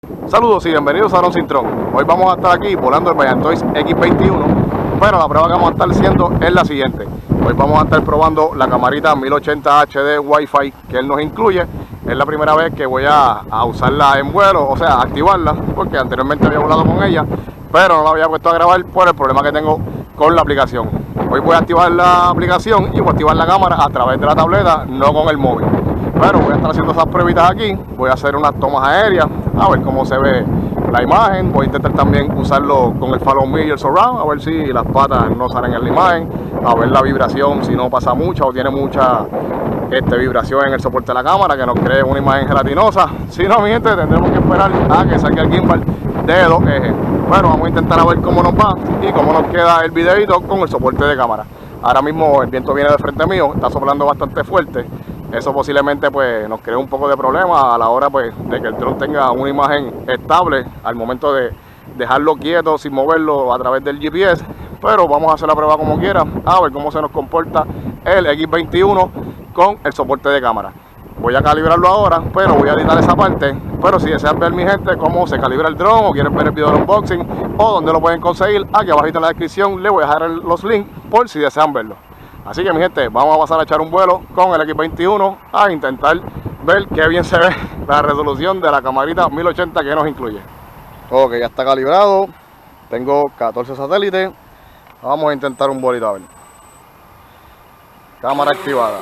Saludos y bienvenidos a Aaron Cintrón. Hoy vamos a estar aquí volando el Vaillantoise X21, pero la prueba que vamos a estar haciendo es la siguiente. Hoy vamos a estar probando la camarita 1080 HD Wi-Fi que él nos incluye. Es la primera vez que voy a usarla en vuelo, o sea, activarla, porque anteriormente había volado con ella, pero no la había puesto a grabar por el problema que tengo con la aplicación. Hoy voy a activar la aplicación y voy a activar la cámara a través de la tableta, no con el móvil. Pero voy a estar haciendo esas pruebitas aquí, voy a hacer unas tomas aéreas, a ver cómo se ve la imagen. Voy a intentar también usarlo con el Follow Me y el Surround, a ver si las patas no salen en la imagen, a ver la vibración, si no pasa mucha o tiene mucha vibración en el soporte de la cámara, que nos cree una imagen gelatinosa. Si no, mi gente, tendremos que esperar a que salga el gimbal de 2 ejes. Bueno, vamos a intentar a ver cómo nos va y cómo nos queda el videito con el soporte de cámara. Ahora mismo el viento viene de frente mío, está soplando bastante fuerte. Eso posiblemente pues nos crea un poco de problema a la hora pues de que el dron tenga una imagen estable al momento de dejarlo quieto sin moverlo a través del GPS. Pero vamos a hacer la prueba como quiera, a ver cómo se nos comporta el X21 con el soporte de cámara. Voy a calibrarlo ahora, pero voy a editar esa parte. Pero si desean ver, mi gente, cómo se calibra el dron o quieren ver el video del unboxing o dónde lo pueden conseguir, aquí abajito en la descripción les voy a dejar los links por si desean verlo. Así que, mi gente, vamos a pasar a echar un vuelo con el X21 a intentar ver qué bien se ve la resolución de la camarita 1080 que nos incluye. Ok, ya está calibrado. Tengo 14 satélites. Vamos a intentar un vuelito a ver. Cámara activada.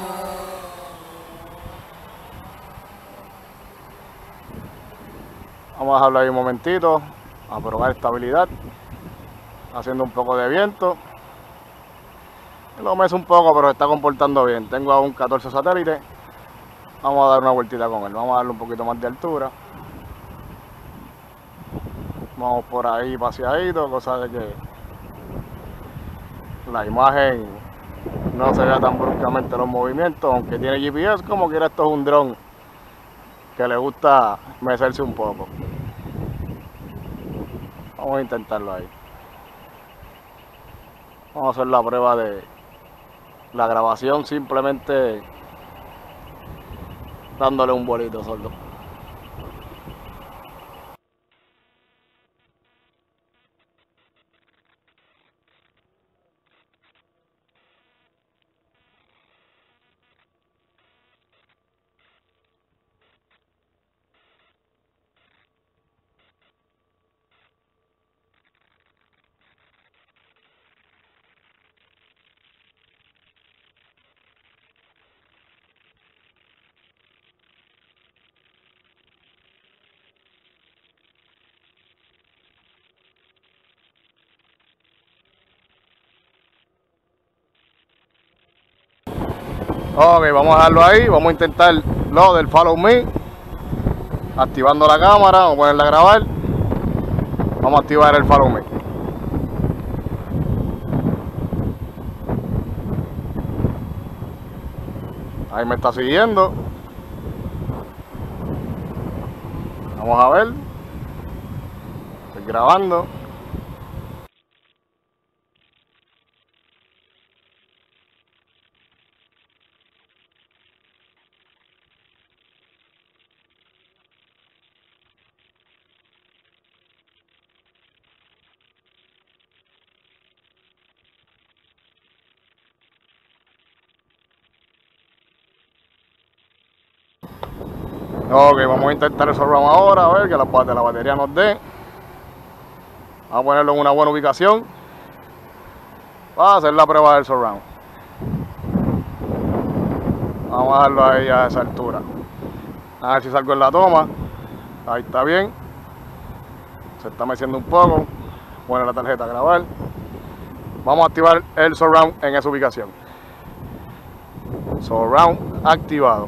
Vamos a dejarlo ahí un momentito a probar estabilidad. Haciendo un poco de viento. Lo meso un poco, pero se está comportando bien. Tengo aún 14 satélites. Vamos a dar una vueltita con él. Vamos a darle un poquito más de altura. Vamos por ahí paseadito, cosa de que la imagen no se vea tan bruscamente los movimientos. Aunque tiene GPS, como quiera, esto es un dron que le gusta mecerse un poco. Vamos a intentarlo ahí. Vamos a hacer la prueba de la grabación simplemente dándole un vuelito solo. Ok, vamos a dejarlo ahí. Vamos a intentar lo del Follow Me. Activando la cámara, vamos a ponerla a grabar. Vamos a activar el Follow Me. Ahí me está siguiendo. Vamos a ver. Estoy grabando. Ok, vamos a intentar el surround ahora, a ver que la batería nos dé. Vamos a ponerlo en una buena ubicación para hacer la prueba del surround. Vamos a dejarlo ahí a esa altura. A ver si salgo en la toma. Ahí está bien. Se está meciendo un poco. Pone la tarjeta a grabar. Vamos a activar el surround en esa ubicación. Surround activado.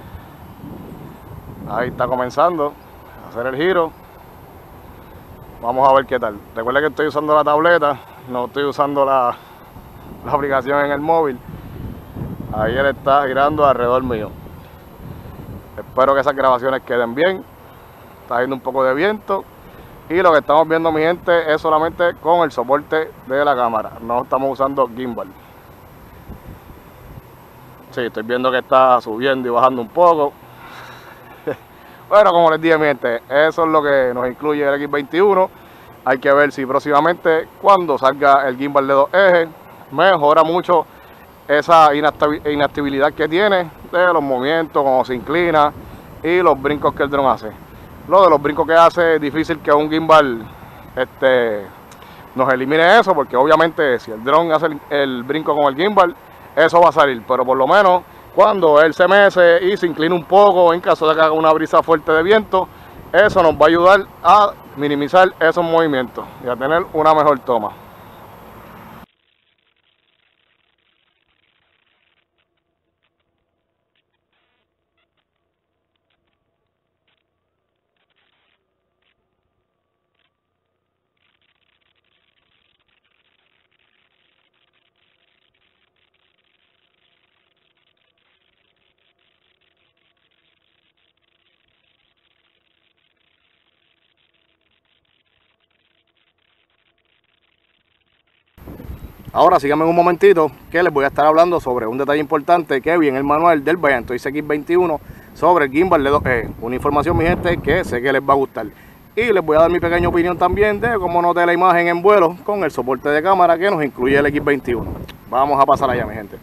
Ahí está comenzando a hacer el giro. Vamos a ver qué tal. Recuerda que estoy usando la tableta, no estoy usando la aplicación en el móvil. Ahí él está girando alrededor mío. Espero que esas grabaciones queden bien. Está haciendo un poco de viento. Y lo que estamos viendo, mi gente, es solamente con el soporte de la cámara. No estamos usando gimbal. Sí, estoy viendo que está subiendo y bajando un poco. Pero como les dije, mi gente, eso es lo que nos incluye el X21. Hay que ver si próximamente, cuando salga el gimbal de 2 ejes, mejora mucho esa inestabilidad que tiene de los movimientos, cómo se inclina y los brincos que el dron hace. Lo de los brincos que hace es difícil que un gimbal nos elimine eso, porque obviamente si el dron hace el brinco con el gimbal, eso va a salir, pero por lo menos cuando él se mece y se inclina un poco en caso de que haga una brisa fuerte de viento, eso nos va a ayudar a minimizar esos movimientos y a tener una mejor toma. Ahora síganme un momentito que les voy a estar hablando sobre un detalle importante que vi en el manual del Vaillantoise X21 sobre el gimbal de 2 ejes. Una información, mi gente, que sé que les va a gustar. Y les voy a dar mi pequeña opinión también de cómo noté la imagen en vuelo con el soporte de cámara que nos incluye el X21. Vamos a pasar allá, mi gente.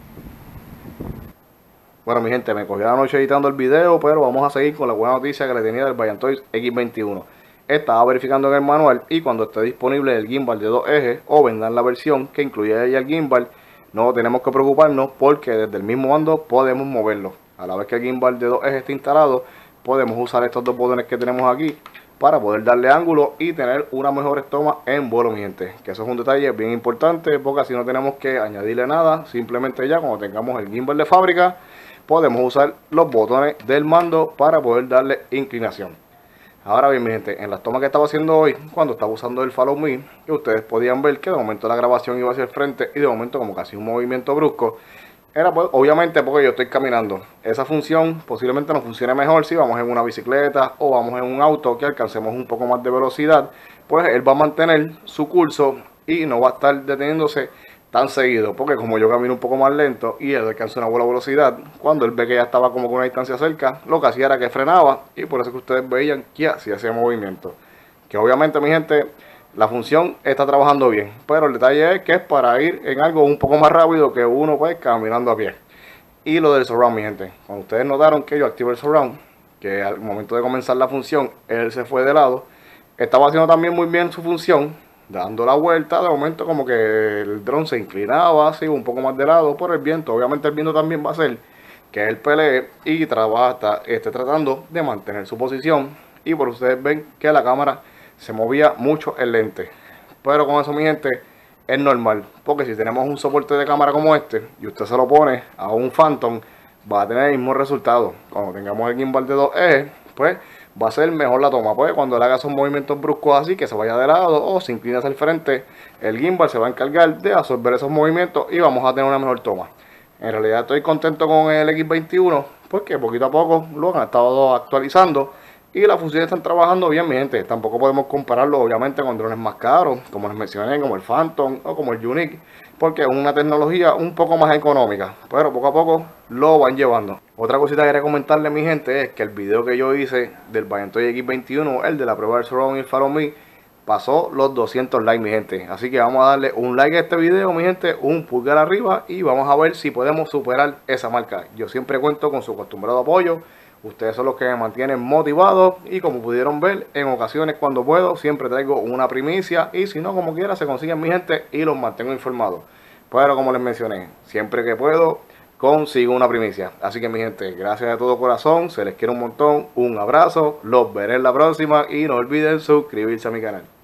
Bueno, mi gente, me cogí la noche editando el video, pero vamos a seguir con la buena noticia que le tenía del Vaillantoise X21. Estaba verificando en el manual y cuando esté disponible el gimbal de 2 ejes o vendan la versión que incluye ya el gimbal, no tenemos que preocuparnos porque desde el mismo mando podemos moverlo. A la vez que el gimbal de 2 ejes esté instalado, podemos usar estos dos botones que tenemos aquí para poder darle ángulo y tener una mejor toma en vuelo, mi gente. Que eso es un detalle bien importante porque así no tenemos que añadirle nada. Simplemente ya cuando tengamos el gimbal de fábrica, podemos usar los botones del mando para poder darle inclinación. Ahora bien, mi gente, en las tomas que estaba haciendo hoy, cuando estaba usando el Follow Me, que ustedes podían ver que de momento la grabación iba hacia el frente y de momento como casi un movimiento brusco, era pues, obviamente porque yo estoy caminando. Esa función posiblemente nos funcione mejor si vamos en una bicicleta o vamos en un auto que alcancemos un poco más de velocidad, pues él va a mantener su curso y no va a estar deteniéndose tan seguido, porque como yo camino un poco más lento y él alcanza una buena velocidad, cuando él ve que ya estaba como con una distancia cerca, lo que hacía era que frenaba y por eso es que ustedes veían que hacía ese movimiento. Que obviamente, mi gente, la función está trabajando bien, pero el detalle es que es para ir en algo un poco más rápido que uno pues caminando a pie. Y lo del surround, mi gente, cuando ustedes notaron que yo activé el surround, que al momento de comenzar la función él se fue de lado, estaba haciendo también muy bien su función, dando la vuelta. De momento como que el dron se inclinaba así un poco más de lado por el viento. Obviamente el viento también va a hacer que él pelee y esté tratando de mantener su posición, y por ustedes ven que la cámara se movía mucho el lente. Pero con eso, mi gente, es normal, porque si tenemos un soporte de cámara como este y usted se lo pone a un Phantom, va a tener el mismo resultado. Cuando tengamos el gimbal de 2 ejes, pues va a ser mejor la toma, pues cuando le haga esos movimientos bruscos así, que se vaya de lado o se inclina hacia el frente, el gimbal se va a encargar de absorber esos movimientos y vamos a tener una mejor toma. En realidad estoy contento con el X21 porque poquito a poco lo han estado actualizando y las funciones están trabajando bien, mi gente. Tampoco podemos compararlo obviamente con drones más caros, como les mencioné, como el Phantom o como el Unique, porque es una tecnología un poco más económica, pero poco a poco lo van llevando. Otra cosita que quería comentarle, mi gente, es que el video que yo hice del Vaillantoise X21, el de la prueba del surround y el Follow Me, pasó los 200 likes, mi gente. Así que vamos a darle un like a este video, mi gente, un pulgar arriba, y vamos a ver si podemos superar esa marca. Yo siempre cuento con su acostumbrado apoyo. Ustedes son los que me mantienen motivado y como pudieron ver, en ocasiones cuando puedo siempre traigo una primicia, y si no, como quiera se consiguen, mi gente, y los mantengo informados. Pero como les mencioné, siempre que puedo consigo una primicia. Así que, mi gente, gracias de todo corazón, se les quiere un montón, un abrazo, los veré en la próxima y no olviden suscribirse a mi canal.